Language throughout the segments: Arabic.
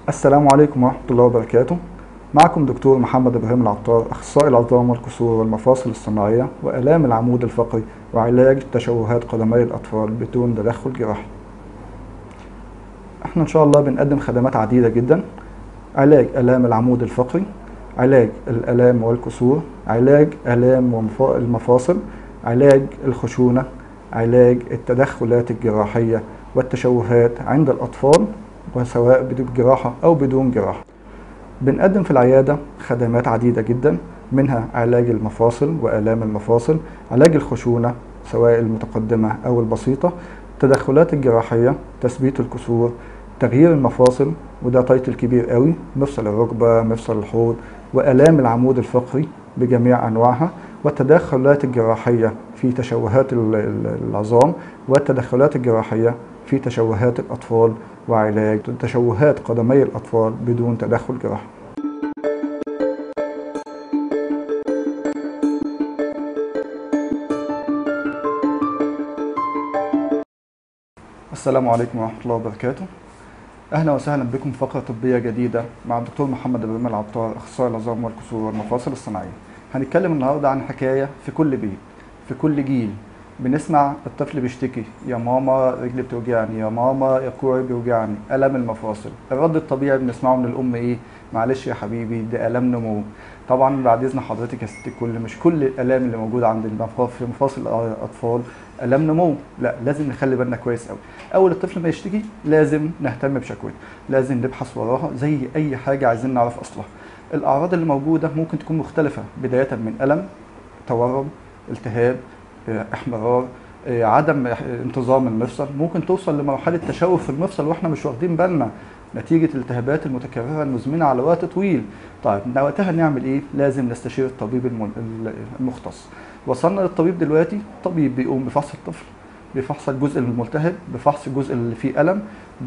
السلام عليكم ورحمة الله وبركاته. معكم دكتور محمد إبراهيم العطار، أخصائي العظام والكسور والمفاصل الصناعية وآلام العمود الفقري وعلاج تشوهات قدمي الأطفال بدون تدخل جراحي. احنا إن شاء الله بنقدم خدمات عديدة جدا: علاج آلام العمود الفقري، علاج الآلام والكسور، علاج آلام المفاصل، علاج الخشونة، علاج التدخلات الجراحية والتشوهات عند الأطفال، وسواء بجراحة أو بدون جراحة. بنقدم في العيادة خدمات عديدة جدا، منها علاج المفاصل وآلام المفاصل، علاج الخشونة سواء المتقدمة أو البسيطة، التدخلات الجراحية، تثبيت الكسور، تغيير المفاصل وده تايتل كبير قوي، مفصل الركبة، مفصل الحوض، وآلام العمود الفقري بجميع أنواعها، والتدخلات الجراحية في تشوهات العظام، والتدخلات الجراحية في تشوهات الأطفال، وعلاج تشوهات قدمي الأطفال بدون تدخل جراحي. السلام عليكم ورحمة الله وبركاته. أهلا وسهلا بكم في فقرة طبية جديدة مع الدكتور محمد إبراهيم العطار، أخصائي العظام والكسور والمفاصل الصناعية. هنتكلم النهاردة عن حكاية في كل بيت، في كل جيل بنسمع الطفل بيشتكي: يا ماما رجلي بتوجعني، يا ماما يا كوعي بيوجعني، ألم المفاصل. الرد الطبيعي بنسمعه من الأم إيه؟ معلش يا حبيبي ده ألم نمو. طبعا بعد إذن حضرتك يا ست الكل، مش كل الآلام اللي موجودة عند في مفاصل الأطفال ألم نمو، لا، لازم نخلي بالنا كويس قوي. أول الطفل ما يشتكي لازم نهتم بشكوته، لازم نبحث وراها زي أي حاجة عايزين نعرف أصلها. الأعراض اللي موجودة ممكن تكون مختلفة، بداية من ألم، تورم، التهاب، احمرار، عدم انتظام المفصل، ممكن توصل لمرحله تشوه في المفصل واحنا مش واخدين بالنا نتيجه الالتهابات المتكرره المزمنه على وقت طويل. طيب وقتها نعمل ايه؟ لازم نستشير الطبيب المختص. وصلنا للطبيب دلوقتي، الطبيب بيقوم بفحص الطفل، بفحص الجزء الملتهب، بفحص الجزء اللي فيه الم،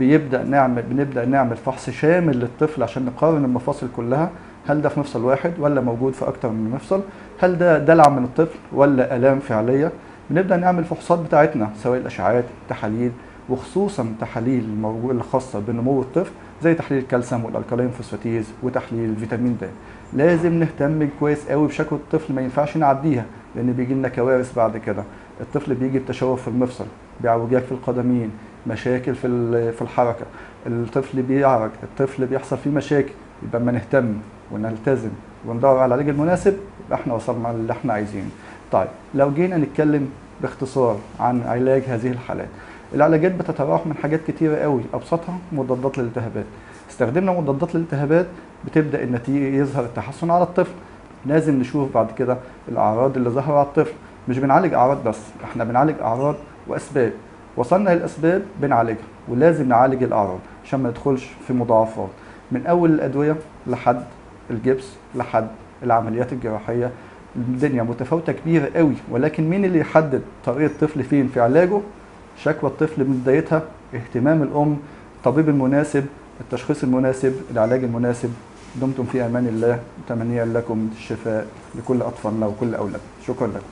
بنبدا نعمل فحص شامل للطفل عشان نقارن المفاصل كلها، هل ده في مفصل واحد ولا موجود في اكتر من مفصل، هل ده دلع من الطفل ولا الام فعليه. بنبدا نعمل فحوصات بتاعتنا سواء الاشعاعات، تحاليل، وخصوصا تحاليل الخاصه بنمو الطفل زي تحليل الكالسيوم والالكالين فوسفاتيز وتحليل فيتامين د. لازم نهتم كويس قوي بشكوى الطفل، ما ينفعش نعديها لان بيجي لنا كوارث بعد كده. الطفل بيجي بتشوه في المفصل، بيعوجاج في القدمين، مشاكل في الحركه، الطفل بيعرج، الطفل بيحصل فيه مشاكل. يبقى اما نهتم ونلتزم وندور على العلاج المناسب يبقى احنا وصلنا للي احنا عايزينه. طيب لو جينا نتكلم باختصار عن علاج هذه الحالات، العلاجات بتتراوح من حاجات كتيرة قوي، ابسطها مضادات للالتهابات. استخدمنا مضادات للالتهابات بتبدا النتيجه يظهر التحسن على الطفل. لازم نشوف بعد كده الاعراض اللي ظهر على الطفل، مش بنعالج اعراض بس، احنا بنعالج اعراض واسباب. وصلنا للاسباب بنعالجها، ولازم نعالج الاعراض عشان ما ندخلش في مضاعفات، من اول الادويه لحد الجبس لحد العمليات الجراحيه. الدنيا متفاوته كبيره قوي، ولكن مين اللي يحدد طريقه الطفل فين في علاجه؟ شكوى الطفل من بدايتها، اهتمام الام، الطبيب المناسب، التشخيص المناسب، العلاج المناسب. دمتم في امان الله، متمنيا لكم الشفاء لكل اطفالنا وكل اولادنا. شكرا لكم.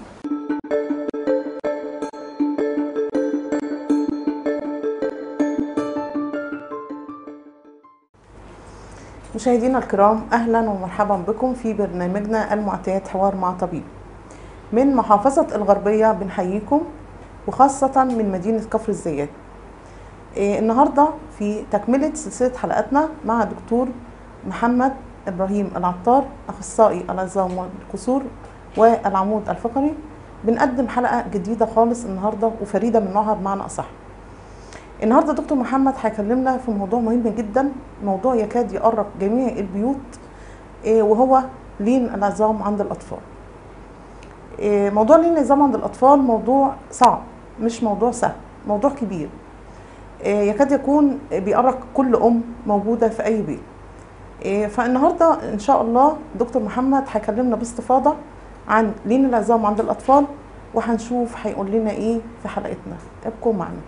مشاهدينا الكرام، اهلا ومرحبا بكم في برنامجنا المعطيات حوار مع طبيب. من محافظة الغربية بنحييكم، وخاصة من مدينة كفر الزيات. النهاردة في تكملة سلسلة حلقاتنا مع دكتور محمد إبراهيم العطار، أخصائي العظام والكسور والعمود الفقري. بنقدم حلقة جديدة خالص النهاردة وفريدة من نوعها بمعنى أصح. النهارده دكتور محمد هيكلمنا في موضوع مهم جدا، موضوع يكاد يقرب جميع البيوت، وهو لين العظام عند الأطفال. موضوع لين العظام عند الأطفال موضوع صعب، مش موضوع سهل، موضوع كبير، يكاد يكون بيقرق كل أم موجودة في أي بيت. فالنهارده إن شاء الله دكتور محمد هيكلمنا باستفاضة عن لين العظام عند الأطفال، وهنشوف هيقول لنا إيه في حلقتنا. ابقوا معنا.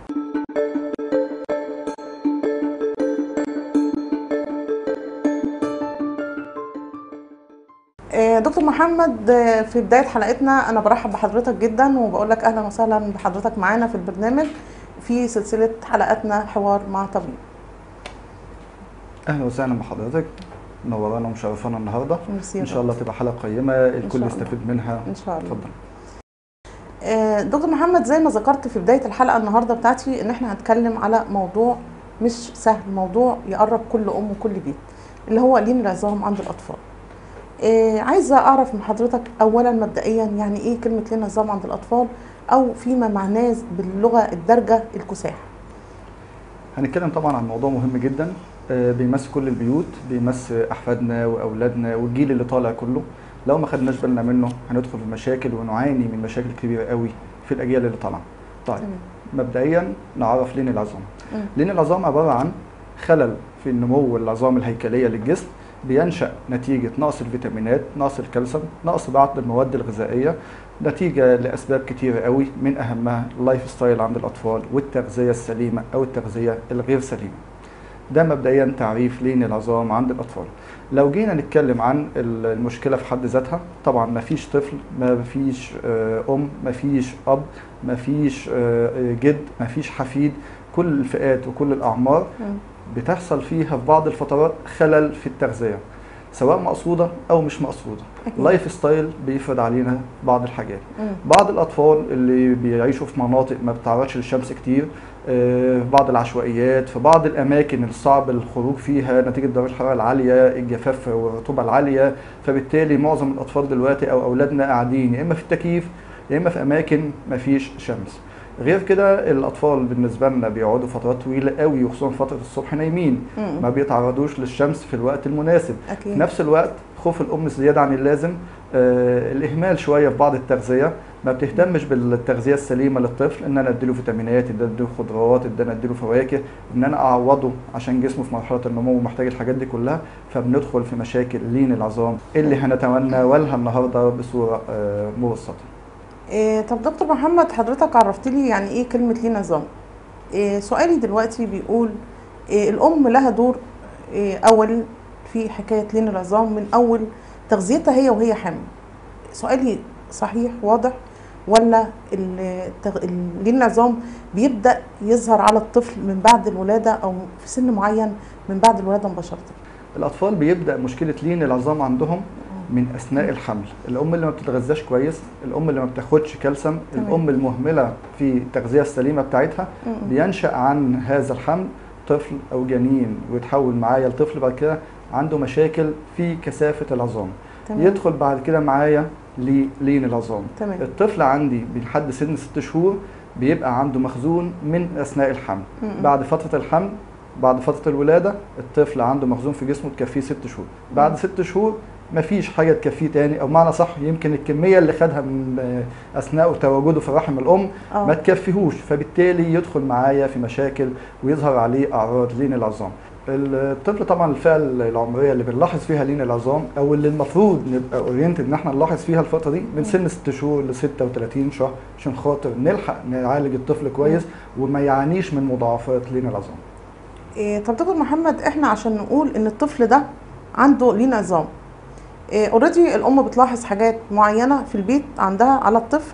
دكتور محمد، في بداية حلقتنا أنا برحب بحضرتك جدا وبقول لك أهلا وسهلا بحضرتك معانا في البرنامج في سلسلة حلقاتنا حوار مع طبيب. اهلا وسهلا بحضرتك، منورانا ومشرفانا النهارده. ميرسي يا ان شاء الله دكتور. تبقى حلقه قيمه إن الكل شاء الله. يستفيد منها. ان شاء الله. اتفضل. دكتور محمد، زي ما ذكرت في بدايه الحلقه النهارده بتاعتي ان احنا هنتكلم على موضوع مش سهل، موضوع يقرب كل ام وكل بيت، اللي هو لين العظام عند الاطفال. عايزه اعرف من حضرتك اولا مبدئيا يعني ايه كلمه لين العظام عند الاطفال، او فيما معناه باللغه الدارجه الكساح. هنتكلم طبعا عن موضوع مهم جدا، بيمس كل البيوت، بيمس احفادنا واولادنا والجيل اللي طالع كله. لو ما خدناش بالنا منه هندخل في مشاكل ونعاني من مشاكل كبيره قوي في الاجيال اللي طالعه. طيب، مبدئيا نعرف لين العظام. لين العظام عباره عن خلل في نمو العظام الهيكليه للجسم، بينشأ نتيجة نقص الفيتامينات، نقص الكالسيوم، نقص بعض المواد الغذائية، نتيجة لأسباب كتيرة قوي، من أهمها اللايف ستايل عند الأطفال والتغذية السليمة أو التغذية الغير سليمة. ده مبدئيا تعريف لين العظام عند الأطفال. لو جينا نتكلم عن المشكلة في حد ذاتها، طبعا مفيش طفل، مفيش أم، مفيش أب، مفيش جد، مفيش حفيد، كل الفئات وكل الأعمار بتحصل فيها في بعض الفترات خلل في التغذية، سواء مقصودة أو مش مقصودة. لايف ستايل بيفرض علينا بعض الحاجات. بعض الأطفال اللي بيعيشوا في مناطق ما بتتعرضش للشمس كتير، في بعض العشوائيات، في بعض الأماكن الصعب الخروج فيها نتيجة درجة الحرارة العالية، الجفاف والرطوبة العالية، فبالتالي معظم الأطفال دلوقتي أو أولادنا قاعدين يا إما في التكييف يا إما في أماكن مفيش شمس. غير كده الأطفال بالنسبة لنا بيقعدوا فترات طويلة قوي وخصوصا فترة الصبح نايمين، ما بيتعرضوش للشمس في الوقت المناسب. أكيد. في نفس الوقت خوف الأم زيادة عن اللازم، الإهمال شوية في بعض التغذية، ما بتهتمش بالتغذية السليمة للطفل، إن أنا أديله فيتامينات، إن أنا أديله خضروات، إن أنا أديله فواكه، إن أنا أعوضه عشان جسمه في مرحلة النمو ومحتاج الحاجات دي كلها، فبندخل في مشاكل لين العظام اللي هنتناولها النهاردة بصورة مبسطة. طب دكتور محمد، حضرتك عرفت لي يعني ايه كلمة لين عظام. سؤالي دلوقتي بيقول الأم لها دور أول في حكاية لين العظام من أول تغذيتها هي وهي حامل. سؤالي صحيح واضح، ولا لين العظام بيبدأ يظهر على الطفل من بعد الولادة أو في سن معين من بعد الولادة مباشرة؟ الأطفال بيبدأ مشكلة لين العظام عندهم من أثناء الحمل. الأم اللي ما بتتغذاش كويس، الأم اللي ما بتاخدش كالسيوم، الأم المهملة في التغذية السليمة بتاعتها، بينشأ عن هذا الحمل طفل أو جنين ويتحول معايا لطفل بعد كده عنده مشاكل في كثافة العظام. يدخل بعد كده معايا لين العظام. الطفل عندي لحد سن 6 شهور بيبقى عنده مخزون من أثناء الحمل. بعد فترة الحمل، بعد فترة الولادة، الطفل عنده مخزون في جسمه تكفيه 6 شهور. بعد 6 شهور مفيش حاجة تكفيه تاني، أو معنى صح يمكن الكمية اللي خدها من أثناء تواجده في رحم الأم ما تكفيهوش، فبالتالي يدخل معايا في مشاكل ويظهر عليه أعراض لين العظام. الطفل طبعا الفئة العمرية اللي بنلاحظ فيها لين العظام، أو اللي المفروض نبقى أورينتد إن احنا نلاحظ فيها الفترة دي من سن 6 شهور ل 36 شهر، عشان خاطر نلحق نعالج الطفل كويس وما يعانيش من مضاعفات لين العظام. طب دكتور محمد، احنا عشان نقول ان الطفل ده عنده لين عظام، اوريدي الام بتلاحظ حاجات معينه في البيت عندها على الطفل،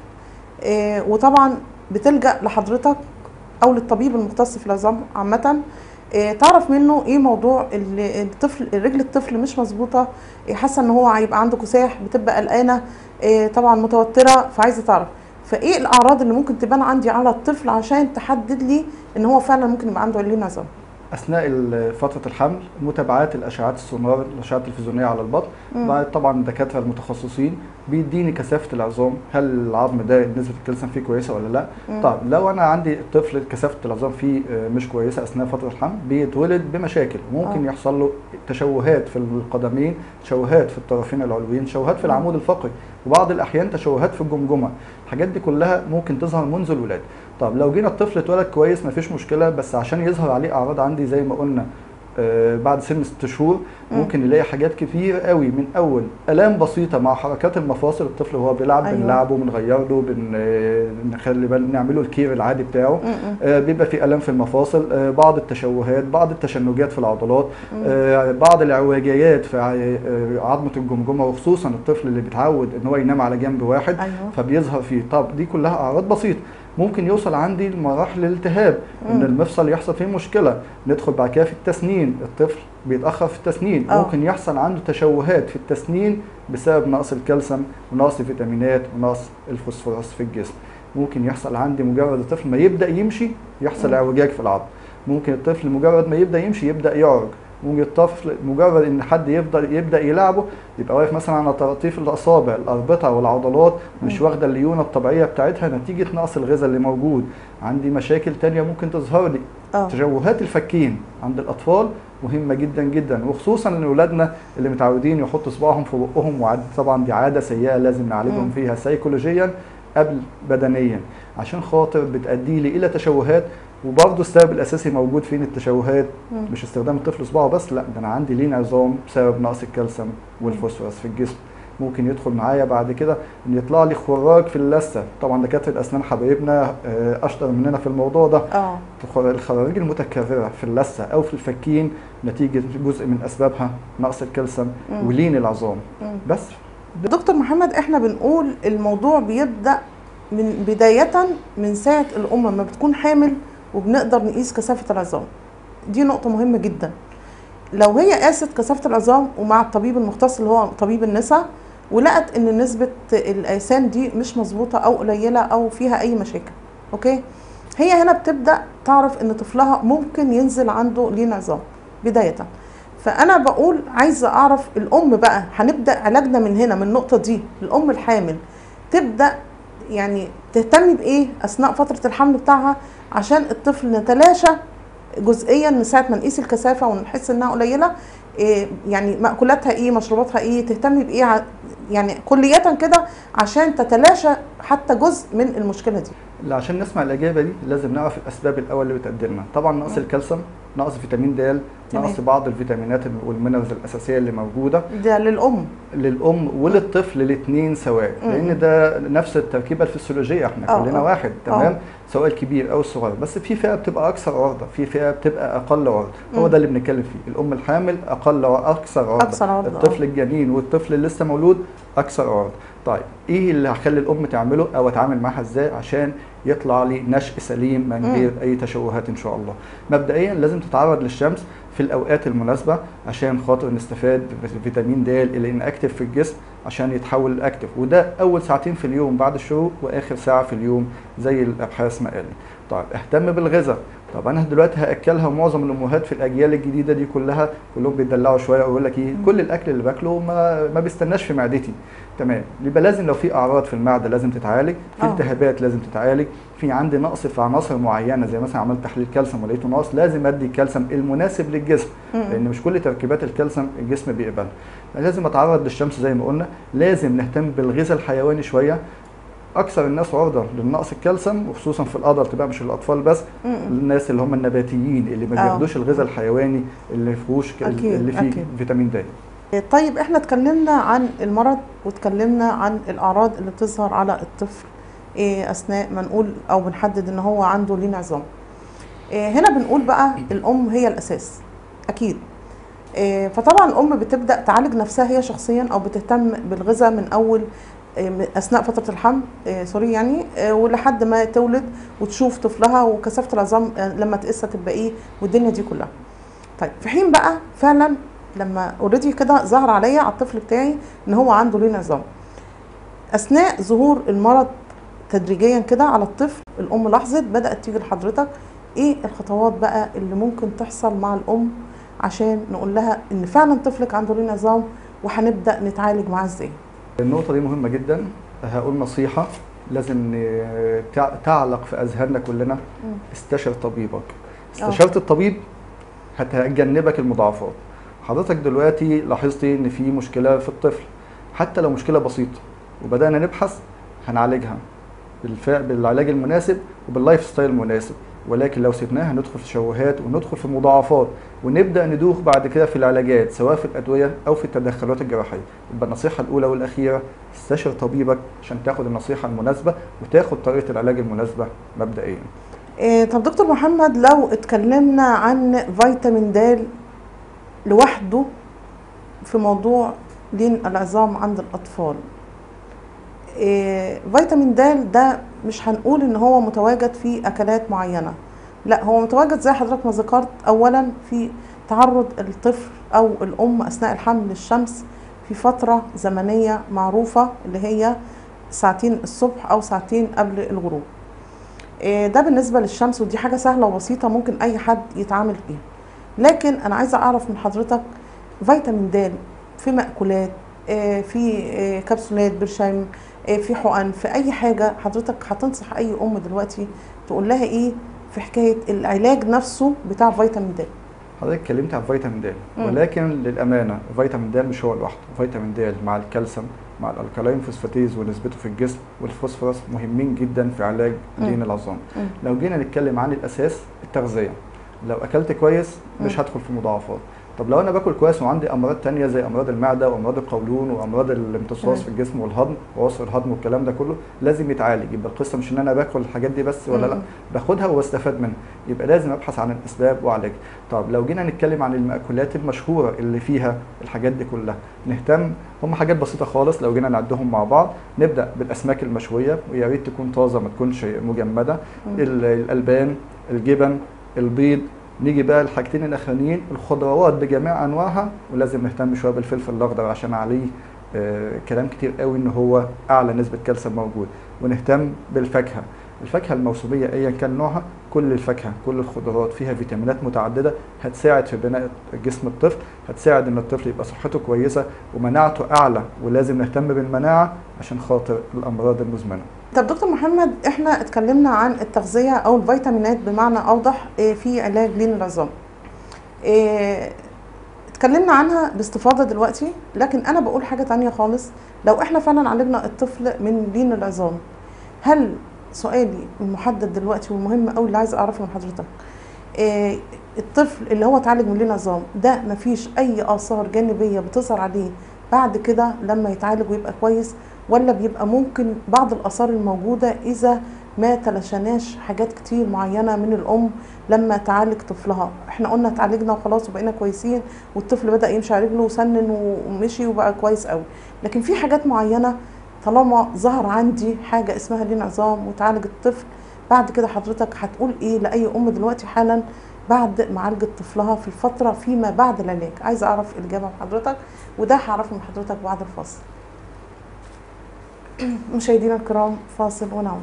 وطبعا بتلجأ لحضرتك او للطبيب المختص في العظام عامه، تعرف منه ايه موضوع الطفل، رجل الطفل مش مظبوطه، حاسه ان هو هيبقى عنده كساح، بتبقى قلقانه، طبعا متوتره، فعايزه تعرف فايه الاعراض اللي ممكن تبان عندي على الطفل عشان تحدد لي ان هو فعلا ممكن يبقى عنده لين عظام. اثناء فتره الحمل متابعات الاشعات السونار، الاشعات التلفزيونيه على البطن، بعد طبعا الدكاتره المتخصصين بيديني كثافه العظام، هل العظم ده نسبه الكالسيوم فيه كويسه ولا لا. طيب لو انا عندي طفل كثافه العظام فيه مش كويسه اثناء فتره الحمل، بيتولد بمشاكل، ممكن يحصل له تشوهات في القدمين، تشوهات في الطرفين العلويين، تشوهات في العمود الفقري، وبعض الاحيان تشوهات في الجمجمه. الحاجات دي كلها ممكن تظهر منذ الولاده. طب لو جينا الطفل اتولد كويس مفيش مشكله، بس عشان يظهر عليه اعراض عندي زي ما قلنا بعد سن 6 شهور ممكن نلاقي حاجات كتير قوي، من اول الام بسيطه مع حركات المفاصل، الطفل وهو بيلعب بنلعبه، بنغير له، بنخلي بالنا نعمله الكير العادي بتاعه، بيبقى في الام في المفاصل، بعض التشوهات، بعض التشنجات في العضلات، بعض الاعوجاجات في عظمه الجمجمه، وخصوصا الطفل اللي بيتعود ان هو ينام على جنب واحد فبيظهر فيه. طب دي كلها اعراض بسيطه. ممكن يوصل عندي لمراحل الالتهاب، ان المفصل يحصل فيه مشكله، ندخل بعد كده في التسنين، الطفل بيتاخر في التسنين، ممكن يحصل عنده تشوهات في التسنين بسبب نقص الكالسيوم ونقص الفيتامينات ونقص الفوسفورس في الجسم. ممكن يحصل عندي مجرد الطفل ما يبدا يمشي يحصل اعوجاج في العظم، ممكن الطفل مجرد ما يبدا يمشي يبدا يعرج، ممكن الطفل مجرد ان حد يبدا يلعبه يبقى واقف مثلا على طراطيف الاصابع، الاربطه والعضلات مش واخده الليونه الطبيعيه بتاعتها نتيجه نقص الغذاء اللي موجود. عندي مشاكل تانية ممكن تظهر لي. تشوهات الفكين عند الاطفال مهمه جدا جدا، وخصوصا لاولادنا اللي متعودين يحطوا صباعهم في بقهم، طبعا دي عاده سيئه لازم نعالجهم فيها سيكولوجيا قبل بدنيا، عشان خاطر بتؤدي لي الى تشوهات. وبرضه السبب الاساسي موجود فين التشوهات؟ مش استخدام الطفل صباعه بس، لا ده انا عندي لين عظام بسبب نقص الكالسيوم والفوسفورس في الجسم. ممكن يدخل معايا بعد كده ان يطلع لي خراج في اللثه، طبعا دكاتره الاسنان حبايبنا اشطر مننا في الموضوع ده. الخراج المتكرره في اللثه او في الفكين نتيجه جزء من اسبابها نقص الكالسيوم ولين العظام. بس دكتور محمد، احنا بنقول الموضوع بيبدا من بدايه من ساعه الام ما بتكون حامل، وبنقدر نقيس كثافه العظام. دي نقطه مهمه جدا. لو هي قاست كثافه العظام ومع الطبيب المختص اللي هو طبيب النساء، ولقت ان نسبه الايسان دي مش مظبوطه او قليله او فيها اي مشاكل، اوكي، هي هنا بتبدا تعرف ان طفلها ممكن ينزل عنده لين عظام بدايه. فانا بقول عايزه اعرف الام بقى، هنبدا علاجنا من هنا، من النقطه دي. الام الحامل تبدا يعني تهتم بايه اثناء فتره الحمل بتاعها عشان الطفل نتلاشى جزئيا من ساعه ما نقيس الكثافه ونحس انها قليله، إيه يعني مأكولاتها ايه، مشروباتها ايه، تهتم بايه يعني كلية كده عشان تتلاشى حتى جزء من المشكله دي. عشان نسمع الاجابه دي لازم نعرف الاسباب الاول اللي بتؤدي لنا. طبعا نقص الكالسيوم، نقص فيتامين د، نقص بعض الفيتامينات والمينرالز الاساسيه اللي موجوده. ده للام وللطفل الاثنين سواء، لان ده نفس التركيبه الفسيولوجيه، احنا كلنا واحد، تمام، سواء الكبير او الصغير، بس في فئه بتبقى اكثر عرضه، في فئه بتبقى اقل عرضه. هو ده اللي بنتكلم فيه. الام الحامل اكثر عرضه، الطفل الجنين والطفل اللي لسه مولود اكثر عرضه. طيب ايه اللي هخلي الام تعمله او اتعامل معاها ازاي عشان يطلع لي نشء سليم من غير اي تشوهات ان شاء الله؟ مبدئيا لازم تتعرض للشمس في الاوقات المناسبه عشان خاطر نستفاد فيتامين د الانأكتيف في الجسم عشان يتحول لاكتيف، وده اول ساعتين في اليوم بعد الشروق واخر ساعه في اليوم زي الابحاث ما قالت. طيب اهتم بالغذاء. طب انا دلوقتي هاكلها، ومعظم الامهات في الاجيال الجديده دي كلهم بيدلعوا شويه ويقول لك ايه، كل الاكل اللي باكله ما بيستناش في معدتي. تمام، يبقى لازم لو في اعراض في المعده لازم تتعالج، في التهابات لازم تتعالج، في عندي نقص في عناصر معينه زي مثلا عملت تحليل كالسيوم ولقيته ناقص، لازم ادي الكالسيوم المناسب للجسم، لان مش كل تركيبات الكالسيوم الجسم بيقبلها. لازم اتعرض للشمس زي ما قلنا، لازم نهتم بالغذاء الحيواني شويه. اكثر الناس عرضه للنقص الكالسيوم وخصوصا في الادلت بقى، مش الاطفال بس، الناس اللي هم النباتيين اللي ما بياخدوش الغذاء الحيواني اللي فيهوش اللي فيه فيتامين د. طيب احنا اتكلمنا عن المرض واتكلمنا عن الاعراض اللي بتظهر على الطفل اثناء ما نقول او بنحدد ان هو عنده لين عظام. هنا بنقول بقى الام هي الاساس اكيد. فطبعا الام بتبدا تعالج نفسها هي شخصيا او بتهتم بالغذاء من اول اثناء فتره الحمل يعني ولحد ما تولد وتشوف طفلها وكثافه العظام لما تقيسها تبقى ايه والدنيا دي كلها. طيب في حين بقى فعلا لما اوريدي كده ظهر عليا على الطفل بتاعي ان هو عنده لين عظام، اثناء ظهور المرض تدريجيا كده على الطفل الام لاحظت بدات تيجي لحضرتك ايه الخطوات بقى اللي ممكن تحصل مع الام عشان نقول لها ان فعلا طفلك عنده لين عظام وهنبدا نتعالج معاه ازاي؟ النقطه دي مهمه جدا. هقول نصيحه لازم تعلق في اذهاننا كلنا، استشر طبيبك. استشارة الطبيب هتجنبك المضاعفات. حضرتك دلوقتي لاحظتي ان في مشكله في الطفل، حتى لو مشكله بسيطه وبدانا نبحث هنعالجها بالعلاج المناسب وباللايف ستايل المناسب، ولكن لو سيبناها هندخل في تشوهات وندخل في مضاعفات ونبدا ندوخ بعد كده في العلاجات سواء في الادويه او في التدخلات الجراحيه. يبقى النصيحه الاولى والاخيره استشر طبيبك عشان تاخد النصيحه المناسبه وتاخد طريقه العلاج المناسبه مبدئيا. طب دكتور محمد، لو اتكلمنا عن فيتامين د لوحده في موضوع لين العظام عند الاطفال، فيتامين د ده مش هنقول ان هو متواجد في اكلات معينة، لا هو متواجد زي حضرتك ما ذكرت اولا في تعرض الطفل او الام اثناء الحمل للشمس في فترة زمنية معروفة اللي هي ساعتين الصبح او ساعتين قبل الغروب. ده بالنسبة للشمس، ودي حاجة سهلة وبسيطة ممكن اي حد يتعامل فيها. لكن انا عايزة اعرف من حضرتك فيتامين د في مأكولات، في كبسولات برشام، في حقن، في اي حاجة حضرتك هتنصح اي ام دلوقتي تقول لها ايه في حكاية العلاج نفسه بتاع فيتامين د؟ حضرتك اتكلمت عن فيتامين د، ولكن للامانه فيتامين د مش هو لوحده. فيتامين د مع الكالسيوم مع الالكالين فوسفاتيز ونسبته في الجسم والفوسفورس مهمين جدا في علاج لين العظام. لو جينا نتكلم عن الاساس التغذيه، لو اكلت كويس مش هدخل في مضاعفات. طب لو انا باكل كويس وعندي امراض تانية زي امراض المعده وامراض القولون وامراض الامتصاص في الجسم والهضم ووصل الهضم والكلام ده كله لازم يتعالج. يبقى القصه مش ان انا باكل الحاجات دي بس ولا لا، باخدها وبستفاد منها، يبقى لازم ابحث عن الاسباب واعالجها. طب لو جينا نتكلم عن المأكولات المشهوره اللي فيها الحاجات دي كلها، نهتم. هم حاجات بسيطه خالص لو جينا نعدهم مع بعض. نبدا بالاسماك المشويه، ويا ريت تكون طازه ما تكونش مجمده. الالبان، الجبن، البيض. نيجي بقى الحاجتين الاخرانيين، الخضروات بجميع انواعها، ولازم نهتم شويه بالفلفل الاخضر عشان عليه كلام كتير قوي ان هو اعلى نسبه كالسيوم موجود. ونهتم بالفاكهه، الفاكهه الموسميه ايا كان نوعها، كل الفاكهه كل الخضروات فيها فيتامينات متعدده هتساعد في بناء جسم الطفل، هتساعد ان الطفل يبقى صحته كويسه ومناعته اعلى، ولازم نهتم بالمناعه عشان خاطر الامراض المزمنه. طب دكتور محمد، احنا اتكلمنا عن التغذية او الفيتامينات بمعنى اوضح في علاج لين العظام. اتكلمنا عنها باستفاضة دلوقتي، لكن انا بقول حاجة تانية خالص. لو احنا فعلا عالجنا الطفل من لين العظام، هل سؤالي المحدد دلوقتي والمهم قوي اللي عايز اعرفه من حضرتك، الطفل اللي هو اتعالج من لين عظام ده مفيش اي اثار جانبية بتظهر عليه بعد كده لما يتعالج ويبقى كويس، ولا بيبقى ممكن بعض الآثار الموجودة إذا ما تلاشناش حاجات كتير معينة من الأم لما تعالج طفلها؟ احنا قلنا اتعالجنا وخلاص وبقينا كويسين والطفل بدأ يمشي على رجله وسنن ومشي وبقى كويس قوي، لكن في حاجات معينة طالما ظهر عندي حاجة اسمها لين عظام وتعالج الطفل، بعد كده حضرتك هتقول ايه لأي أم دلوقتي حالا بعد معالجة طفلها في الفترة فيما بعد العلاج؟ عايزة أعرف الإجابة من حضرتك، وده هعرفه من حضرتك بعد الفاصل. مشاهدينا الكرام، فاصل ونعود.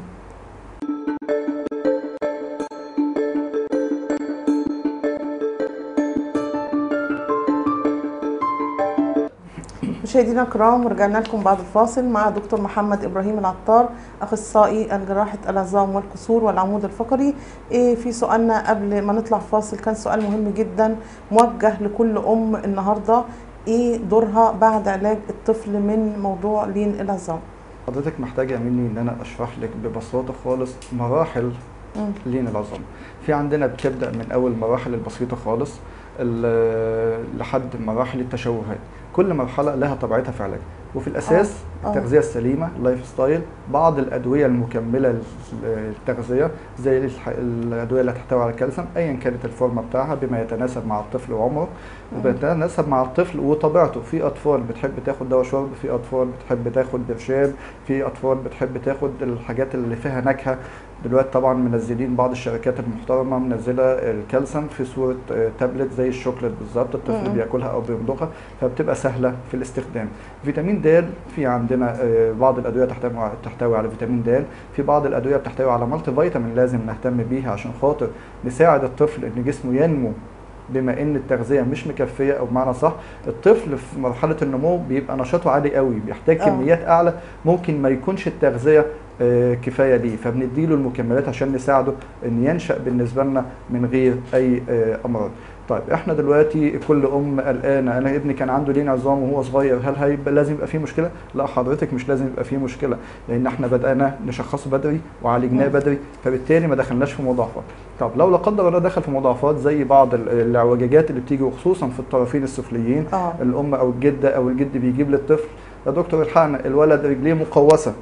مشاهدينا الكرام، ورجعنا لكم بعد الفاصل مع دكتور محمد ابراهيم العطار، اخصائي الجراحه العظام والكسور والعمود الفقري. في سؤالنا قبل ما نطلع فاصل كان سؤال مهم جدا موجه لكل ام النهارده، ايه دورها بعد علاج الطفل من موضوع لين العظام؟ حضرتك محتاجه مني ان انا اشرح لك ببساطه خالص مراحل لين العظام. في عندنا بتبدا من اول مراحل البسيطه خالص لحد مراحل التشوهات. كل مرحله لها طبيعتها في علاجها، وفي الاساس التغذيه السليمه، اللايف ستايل، بعض الادويه المكمله للتغذيه زي الادويه اللي تحتوي على الكالسيوم ايا كانت الفورمه بتاعها بما يتناسب مع الطفل وعمره وبيتناسب مع الطفل وطبيعته. في اطفال بتحب تاخد دواء شرب، في اطفال بتحب تاخد برشام، في اطفال بتحب تاخد الحاجات اللي فيها نكهه. دلوقتي طبعا منزلين بعض الشركات المحترمه منزله الكالسيوم في صوره تابلت زي الشوكليت بالظبط، الطفل بياكلها او بيمضغها، فبتبقى سهله في الاستخدام. فيتامين د، في عندنا بعض الادويه تحتوي على فيتامين د، في بعض الادويه بتحتوي على مالتي فيتامين لازم نهتم بيها عشان خاطر نساعد الطفل ان جسمه ينمو، بما ان التغذيه مش مكفيه، او بمعنى صح الطفل في مرحله النمو بيبقى نشاطه عالي قوي، بيحتاج كميات اعلى، ممكن ما يكونش التغذيه كفايه ليه، فبنديله المكملات عشان نساعده ان ينشأ بالنسبه لنا من غير اي امراض. طيب احنا دلوقتي كل ام قلقانه، انا ابني كان عنده لين عظام وهو صغير، هل هيبقى لازم يبقى فيه مشكله؟ لا حضرتك، مش لازم يبقى فيه مشكله، لان احنا بدانا نشخصه بدري وعالجناه بدري، فبالتالي ما دخلناش في مضاعفات. طب لو لا قدر الله دخل في مضاعفات زي بعض الاعوجاجات اللي بتيجي وخصوصا في الطرفين السفليين، الام او الجده او الجد بيجيب للطفل يا دكتور الحقنا الولد رجليه مقوسه،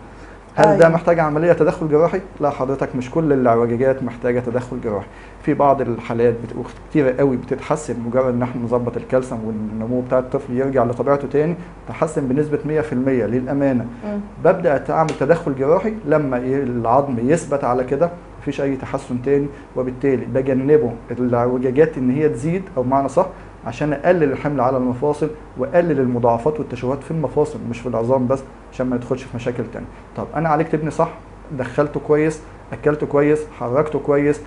هل ده أيوة. محتاج عمليه تدخل جراحي؟ لا حضرتك، مش كل الاعوجاجات محتاجه تدخل جراحي. في بعض الحالات كتيره قوي بتتحسن مجرد ان احنا نظبط الكالسيوم والنمو بتاع الطفل يرجع لطبيعته تاني، تحسن بنسبه 100% للامانه. ببدا اعمل تدخل جراحي لما العظم يثبت على كده مفيش اي تحسن تاني، وبالتالي بجنبه الاعوجاجات ان هي تزيد، او معنى صح عشان اقلل الحمل على المفاصل واقلل المضاعفات والتشوهات في المفاصل مش في العظام بس، عشان ما ندخلش في مشاكل تانية. طب انا عالجت ابني صح، دخلته كويس، اكلته كويس، حركته كويس.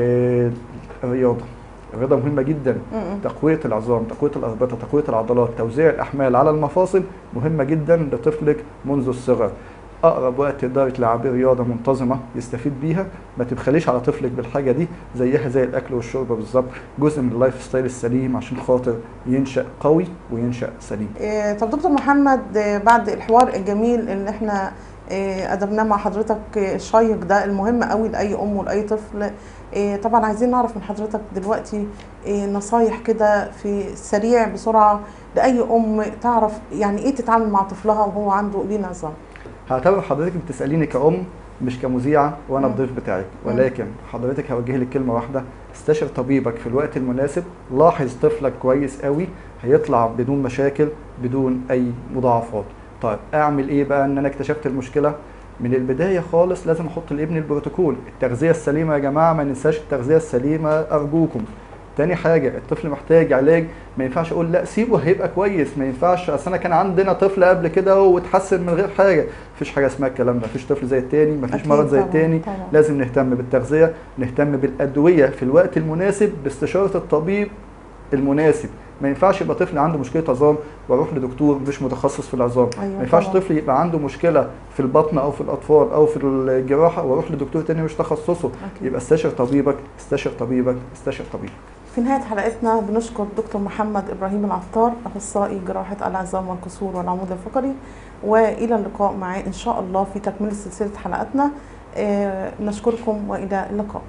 الرياضه مهمه جدا. تقويه العظام، تقويه الاربطه، تقويه العضلات، توزيع الاحمال على المفاصل مهمه جدا لطفلك منذ الصغر. اقرب وقت تقدري تلعبي رياضه منتظمه يستفيد بيها، ما تبخليش على طفلك بالحاجه دي، زيها زي الاكل والشرب بالظبط، جزء من اللايف ستايل السليم عشان خاطر ينشا قوي وينشا سليم. طب دكتور محمد، بعد الحوار الجميل اللي احنا قدمناه مع حضرتك الشيق ده المهم قوي لاي ام ولاي طفل، طبعا عايزين نعرف من حضرتك دلوقتي نصايح كده في سريع بسرعه لاي ام تعرف يعني ايه تتعامل مع طفلها وهو عنده ليه نظام. هعتبر حضرتك بتساليني كأم مش كمذيعه وانا الضيف بتاعك، ولكن حضرتك هوجه لك كلمه واحده: استشر طبيبك في الوقت المناسب. لاحظ طفلك كويس قوي، هيطلع بدون مشاكل بدون اي مضاعفات. طيب اعمل ايه بقى ان انا اكتشفت المشكله؟ من البدايه خالص لازم احط لابني البروتوكول. التغذيه السليمه يا جماعه، ما ننساش التغذيه السليمه ارجوكم. تاني حاجه، الطفل محتاج علاج. ما ينفعش اقول لا سيبه هيبقى كويس، ما ينفعش اصل انا كان عندنا طفل قبل كده واتحسن من غير حاجه. مفيش حاجه اسمها الكلام ده، مفيش طفل زي التاني، مفيش مرض زي التاني. لازم نهتم بالتغذيه، نهتم بالادويه في الوقت المناسب باستشاره الطبيب المناسب. ما ينفعش يبقى طفل عنده مشكله عظام واروح لدكتور مش متخصص في العظام. أيوة ما ينفعش طفل يبقى عنده مشكله في البطن او في الاطفال او في الجراحه واروح لدكتور تاني مش تخصصه. يبقى استشر طبيبك، استشر طبيبك، استشر طبيبك. في نهاية حلقتنا بنشكر دكتور محمد إبراهيم العطار، أخصائي جراحة العظام والكسور والعمود الفقري، وإلى اللقاء معاه إن شاء الله في تكملة سلسلة حلقاتنا. نشكركم وإلى اللقاء.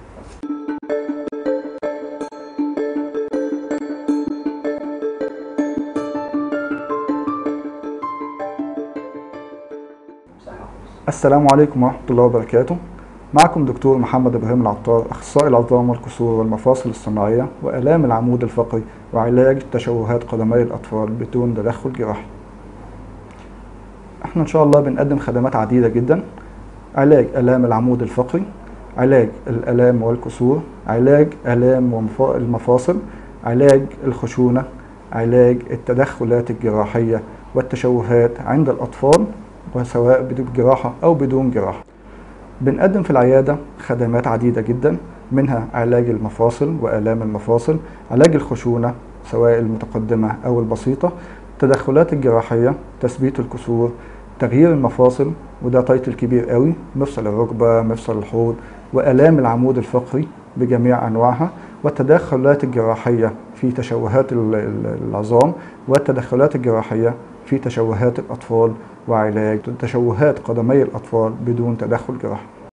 السلام عليكم ورحمة الله وبركاته. معكم دكتور محمد إبراهيم العطار، أخصائي العظام والكسور والمفاصل الصناعية وآلام العمود الفقري وعلاج تشوهات قدمي الأطفال بدون تدخل جراحي. احنا إن شاء الله بنقدم خدمات عديدة جدا: علاج آلام العمود الفقري، علاج الآلام والكسور، علاج آلام المفاصل، علاج الخشونة، علاج التدخلات الجراحية والتشوهات عند الأطفال، وسواء بدون جراحة أو بدون جراحة. بنقدم في العيادة خدمات عديدة جدا، منها علاج المفاصل وآلام المفاصل، علاج الخشونة سواء المتقدمة أو البسيطة، التدخلات الجراحية، تثبيت الكسور، تغيير المفاصل وده تايتل كبير قوي، مفصل الركبة، مفصل الحوض، وآلام العمود الفقري بجميع أنواعها، والتدخلات الجراحية في تشوهات العظام، والتدخلات الجراحية في تشوهات الأطفال، وعلاج تشوهات قدمي الأطفال بدون تدخل جراحي.